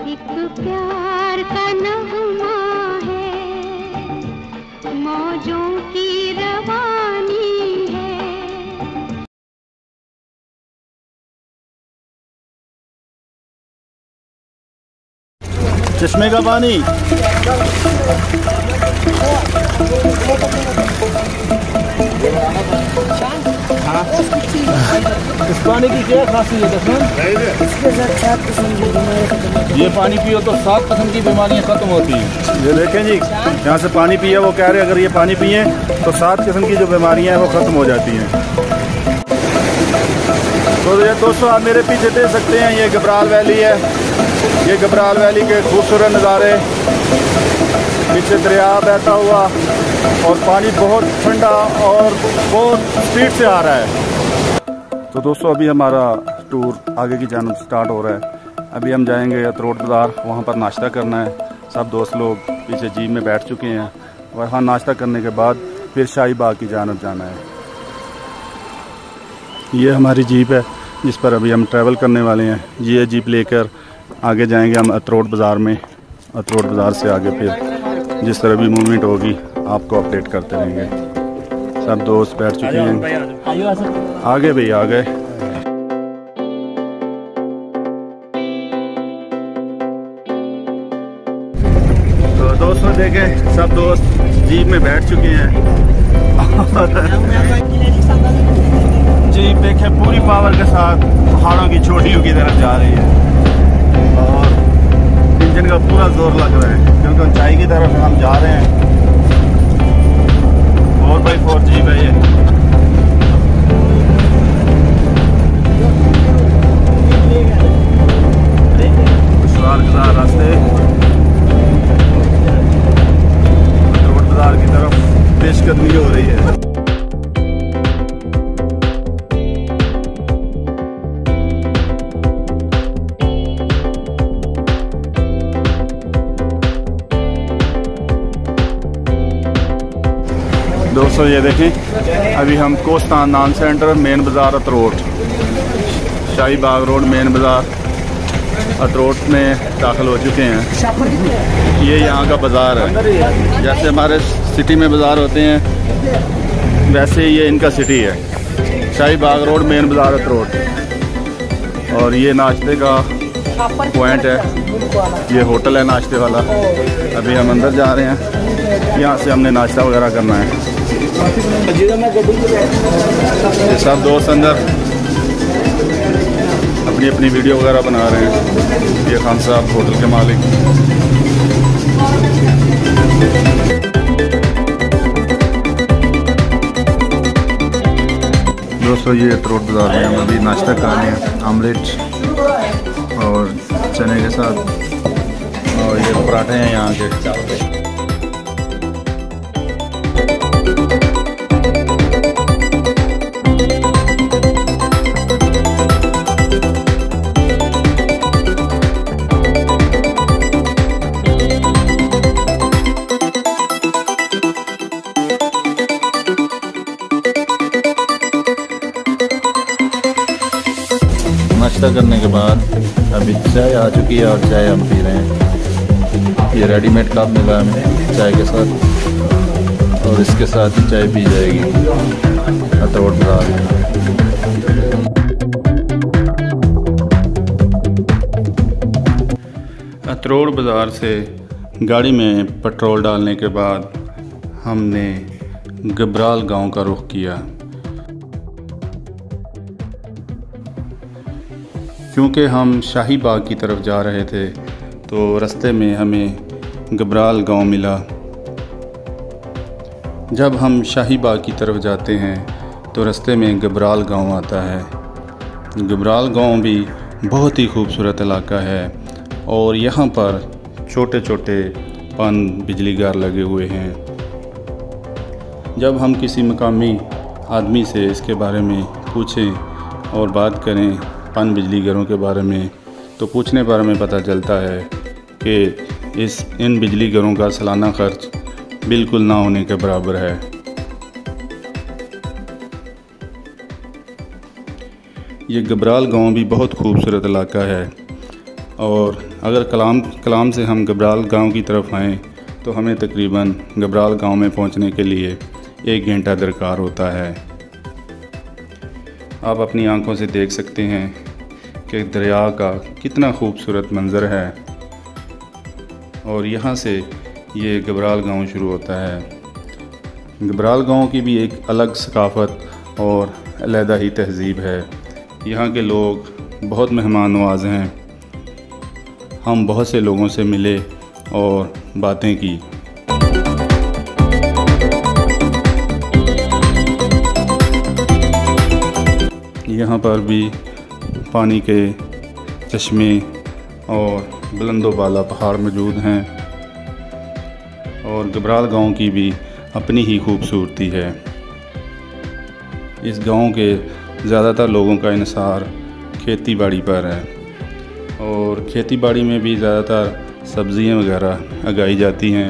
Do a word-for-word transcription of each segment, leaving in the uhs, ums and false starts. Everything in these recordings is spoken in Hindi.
एक प्यार का नगमा है, मौजों की रवानी है। चश्मे का पानी हाँ। इस पानी की क्या खासियत है? इसके साथ सात किस्म की बीमारियां खत्म होती हैं। ये पानी पियो तो सात किस्म की बीमारियां खत्म होती हैं। ये देखें जी, यहाँ से पानी पिए, वो कह रहे हैं अगर ये पानी पिए तो सात किस्म की जो बीमारियां हैं वो खत्म हो जाती हैं। तो ये दोस्तों आप मेरे पीछे देख सकते हैं, ये घबराल वैली है। ये घबराल वैली के खूबसूरत नज़ारे, पीछे दरिया बहता हुआ और पानी बहुत ठंडा और बहुत स्पीड से आ रहा है। तो दोस्तों अभी हमारा टूर आगे की जानब स्टार्ट हो रहा है। अभी हम जाएंगे अतरोट बाज़ार, वहाँ पर नाश्ता करना है। सब दोस्त लोग पीछे जीप में बैठ चुके हैं। वहाँ नाश्ता करने के बाद फिर शाही बाग की जानब जाना है। ये हमारी जीप है जिस पर अभी हम ट्रैवल करने वाले हैं। ये जीप लेकर आगे जाएंगे हम अतरोट बाज़ार में। अतरोट बाज़ार से आगे फिर जिस तरह भी मूवमेंट होगी आपको अपडेट करते रहेंगे। सब दोस्त बैठ चुके हैं, आगे भी आ गए। तो दोस्तों देखें, सब दोस्त जीप में बैठ चुके हैं। जीप देखें पूरी पावर के साथ पहाड़ों की चोटियों की तरफ जा रही है और इंजन का पूरा जोर लग रहा है क्योंकि ऊंचाई की तरफ हम जा रहे हैं। फोर बाई फोर जीप है ये। खुशहाल खुशहाल रास्ते अतरोट बाज़ार की तरफ पेशकदमी हो रही है। दोस्तों ये देखें, अभी हम कोस्तान नान सेंटर मेन बाज़ार अतरोट, शाही बाग रोड मेन बाज़ार अतरोट में दाखिल हो चुके हैं। ये यहाँ का बाज़ार है। जैसे हमारे सिटी में बाज़ार होते हैं वैसे ये इनका सिटी है। शाही बाग रोड मेन बाज़ार अतरोट। और ये नाश्ते का पॉइंट है, ये होटल है नाश्ते वाला। अभी हम अंदर जा रहे हैं, यहाँ से हमने नाश्ता वगैरह करना है। ये सब दोस्त अंदर अपनी अपनी वीडियो वगैरह बना रहे हैं। ये खान साहब होटल के मालिक। दोस्तों ये अतरोट बाज़ार में हम अभी नाश्ता कर रहे हैं, आमलेट और चने के साथ, और ये पराठे हैं यहाँ के। नाश्ता करने के बाद अभी चाय आ चुकी है और चाय हम पी रहे हैं। ये रेडीमेड कप मिला हमें चाय के साथ और इसके साथ ही चाय पी जाएगी अतरोट बाज़ार में। अतरोट बाज़ार से गाड़ी में पेट्रोल डालने के बाद हमने घबराल गांव का रुख किया क्योंकि हम शाही बाग की तरफ जा रहे थे। तो रास्ते में हमें घबराल गांव मिला। जब हम शाही बाग की तरफ जाते हैं तो रास्ते में घबराल गांव आता है। घबराल गांव भी बहुत ही खूबसूरत इलाका है और यहाँ पर छोटे छोटे पन बिजली घर लगे हुए हैं। जब हम किसी मकामी आदमी से इसके बारे में पूछें और बात करें पन बिजली घरों के बारे में, तो पूछने पर हमें पता चलता है कि इस इन बिजली घरों का सालाना खर्च बिल्कुल ना होने के बराबर है। ये घबराल गांव भी बहुत खूबसूरत इलाका है और अगर कलाम कलाम से हम गबराल गांव की तरफ आएँ तो हमें तकरीबन गबराल गांव में पहुंचने के लिए एक घंटा दरकार होता है। आप अपनी आंखों से देख सकते हैं कि दरिया का कितना खूबसूरत मंज़र है और यहाँ से ये गबराल गांव शुरू होता है। गबराल गांव की भी एक अलग सकाफ़त और अलहदा ही तहज़ीब है। यहाँ के लोग बहुत मेहमान नवाज़ हैं। हम बहुत से लोगों से मिले और बातें की। यहाँ पर भी पानी के चश्मे और बुलंदो बाला पहाड़ मौजूद हैं और गबराल गांव की भी अपनी ही खूबसूरती है। इस गांव के ज़्यादातर लोगों का इन्हिसार खेती बाड़ी पर है और खेती बाड़ी में भी ज़्यादातर सब्ज़ियाँ वगैरह उगाई जाती हैं।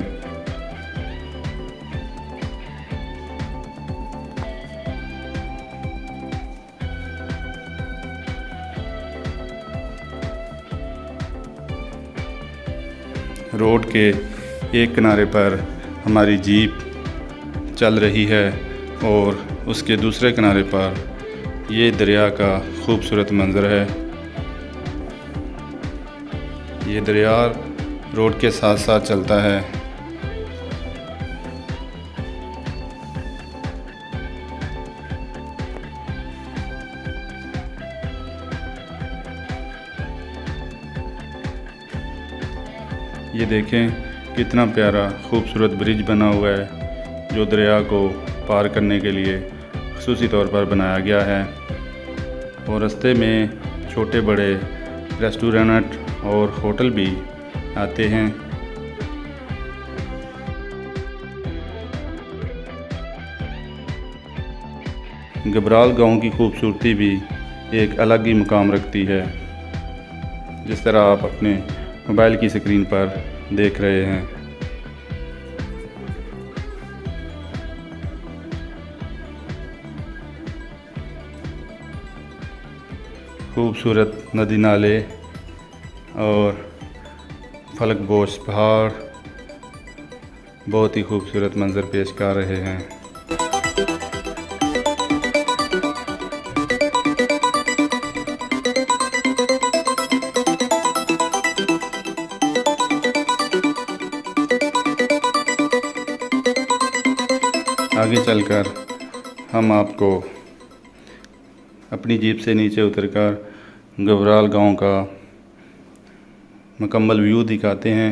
रोड के एक किनारे पर हमारी जीप चल रही है और उसके दूसरे किनारे पर ये दरिया का खूबसूरत मंज़र है। ये दरिया रोड के साथ साथ चलता है। ये देखें कितना प्यारा खूबसूरत ब्रिज बना हुआ है जो दरिया को पार करने के लिए ख़ुसूसी तौर पर बनाया गया है और रास्ते में छोटे बड़े रेस्टोरेंट और होटल भी आते हैं। गबराल गांव की खूबसूरती भी एक अलग ही मुकाम रखती है, जिस तरह आप अपने मोबाइल की स्क्रीन पर देख रहे हैं। खूबसूरत नदी नाले और फलकबोश पहाड़ बहुत ही खूबसूरत मंज़र पेश कर रहे हैं। आगे चलकर हम आपको अपनी जीप से नीचे उतरकर गबराल गांव का मुकम्मल व्यू दिखाते हैं।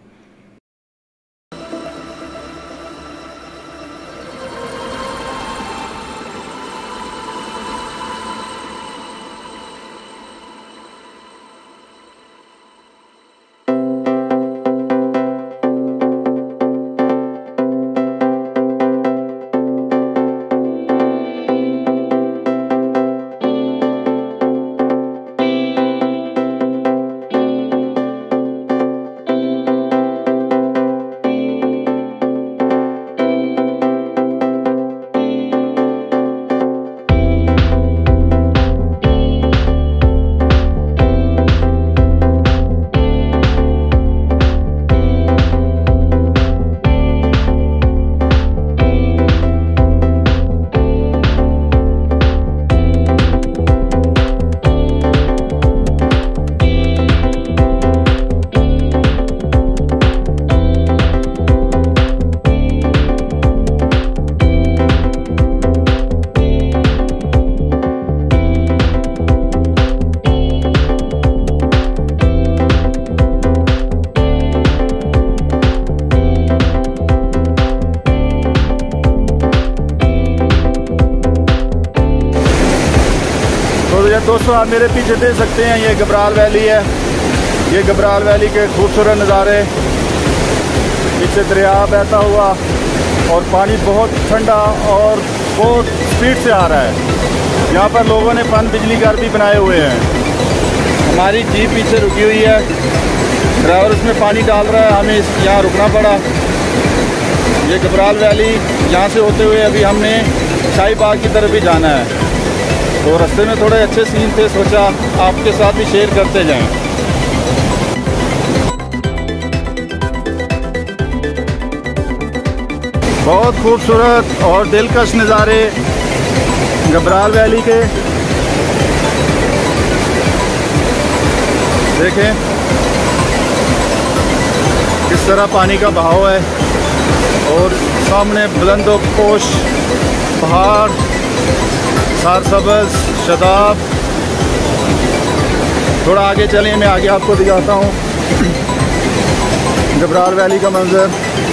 दोस्तों आप मेरे पीछे देख सकते हैं ये गबराल वैली है। ये गबराल वैली के खूबसूरत नज़ारे, पीछे दरिया बहता हुआ और पानी बहुत ठंडा और बहुत स्पीड से आ रहा है। यहाँ पर लोगों ने पन बिजली घर भी बनाए हुए हैं। हमारी जीप पीछे रुकी हुई है, ड्राइवर उसमें पानी डाल रहा है, हमें यहाँ रुकना पड़ा। ये गबराल वैली यहाँ से होते हुए अभी हमने शाही बाग की तरफ भी जाना है, तो रास्ते में थोड़े अच्छे सीन थे, सोचा आपके साथ भी शेयर करते जाएं। बहुत खूबसूरत और दिलकश नज़ारे घबराल वैली के। देखें किस तरह पानी का बहाव है और सामने बुलंदो पोश पहाड़, सरसब्ज़ शदाब। थोड़ा आगे चलें, मैं आगे आपको दिखाता हूँ घबराल वैली का मंजर।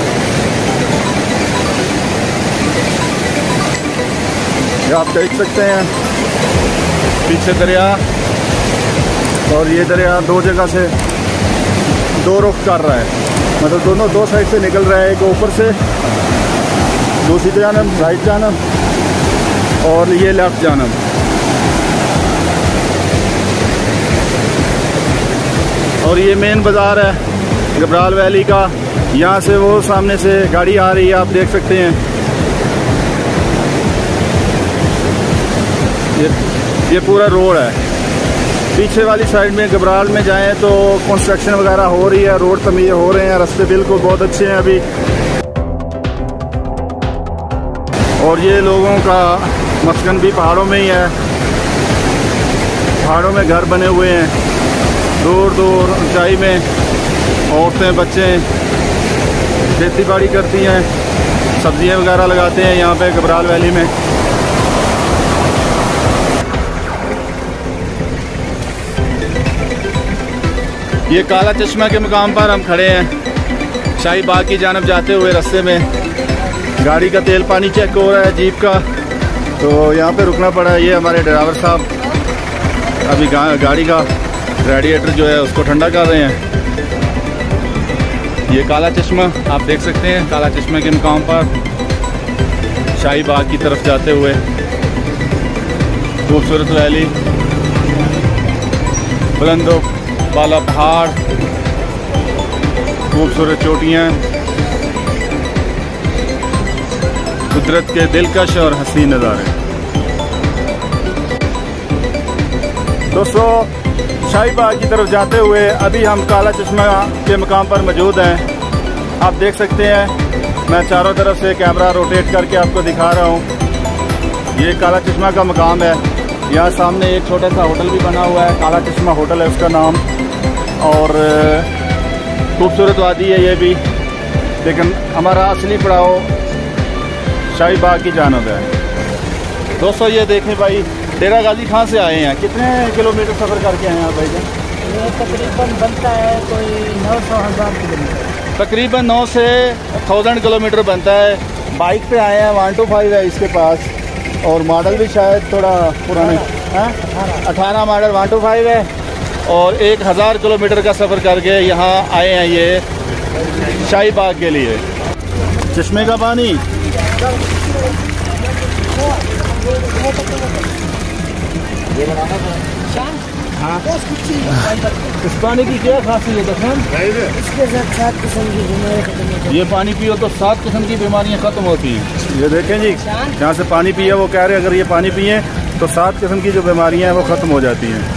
ये आप देख सकते हैं पीछे दरिया, और ये दरिया दो जगह से दो रुख कर रहा है, मतलब दोनों दो साइड से निकल रहा है। एक ऊपर से दूसरी जानब राइट जानब और ये लेफ्ट जानब। और ये मेन बाज़ार है घबराल वैली का। यहाँ से वो सामने से गाड़ी आ रही है, आप देख सकते हैं। ये ये पूरा रोड है। पीछे वाली साइड में घबराल में जाएं तो कंस्ट्रक्शन वगैरह हो रही है, रोड तमीज़ हो रहे हैं, रास्ते बिल्कुल बहुत अच्छे हैं अभी। और ये लोगों का मस्कन भी पहाड़ों में ही है। पहाड़ों में घर बने हुए हैं, दूर दूर ऊंचाई में। औरतें बच्चे खेती बाड़ी करती हैं, सब्जियां वगैरह लगाते हैं यहाँ पे घबराल वैली में। ये काला चश्मा के मुकाम पर हम खड़े हैं, शाही बाग की जानब जाते हुए रास्ते में। गाड़ी का तेल पानी चेक हो रहा है जीप का, तो यहाँ पे रुकना पड़ा है। ये हमारे ड्राइवर साहब अभी गा, गाड़ी का रेडिएटर जो है उसको ठंडा कर रहे हैं। ये काला चश्मा आप देख सकते हैं, काला चश्मे के मुकाम पर शाही बाग की तरफ जाते हुए खूबसूरत वैली, बुलंदो बाला पहाड़, खूबसूरत चोटियाँ, कुदरत के दिलकश और हसीन नज़ारे। दोस्तों, शाही बाग की तरफ जाते हुए अभी हम काला चश्मा के मुकाम पर मौजूद हैं। आप देख सकते हैं, मैं चारों तरफ से कैमरा रोटेट करके आपको दिखा रहा हूँ। ये काला चश्मा का मुकाम है। यहाँ सामने एक छोटा सा होटल भी बना हुआ है, काला चश्मा होटल है उसका नाम। और खूबसूरत वादी है ये भी, लेकिन हमारा असली पड़ाव शाही बाग की जानब है। दोस्तों ये देखें भाई, डेरा गाजी कहाँ से आए हैं, कितने किलोमीटर सफ़र करके आए हैं आप भाई? ये तकरीबन बनता है कोई नौ सौ हज़ार किलोमीटर, तकरीबन नौ से थाउजेंड किलोमीटर बनता है। बाइक पे आए हैं, वन टू फाइव है इसके पास, और मॉडल भी शायद थोड़ा पुराने, अठारह मॉडल वन टू फाइव है। और एक हज़ार किलोमीटर का सफ़र करके यहाँ आए हैं ये शाही बाग के लिए। चश्मे का पानी हाँ, इस पानी की क्या खासियत है? इसके साथ सात किस्म की बीमारियाँ खत्म हो जाती ये पानी पियो तो सात किस्म की बीमारियाँ ख़त्म होती हैं। ये देखें जी, जहाँ से पानी पिए वो कह रहे हैं अगर ये पानी पिए तो सात किस्म की जो बीमारियाँ हैं वो ख़त्म हो जाती हैं।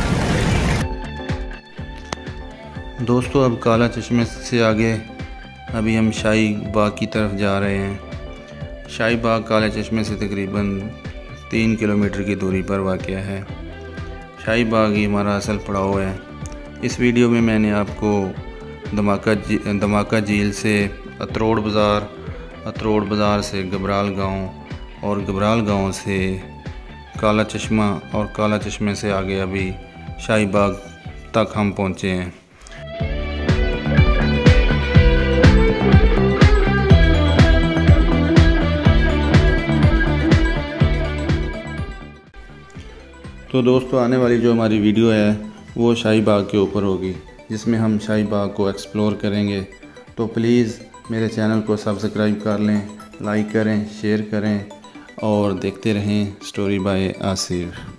दोस्तों, अब काला चश्मे से आगे अभी हम शाही बाग की तरफ जा रहे हैं। शाही बाग काला चश्मे से तकरीबन तीन किलोमीटर की दूरी पर वाक़या है। शाही बाग ही हमारा असल पड़ाव है। इस वीडियो में मैंने आपको धमाका धमाका झील से अतरोड़ बाज़ार, अतरोड़ बाज़ार से घबराल गांव और घबराल गांव से काला चश्मा और काला चश्मे से आगे अभी शाही बाग तक हम पहुंचे हैं। तो दोस्तों, आने वाली जो हमारी वीडियो है वो शाही बाग के ऊपर होगी, जिसमें हम शाही बाग को एक्सप्लोर करेंगे। तो प्लीज़ मेरे चैनल को सब्सक्राइब कर लें, लाइक करें, शेयर करें और देखते रहें स्टोरी बाय आसिफ।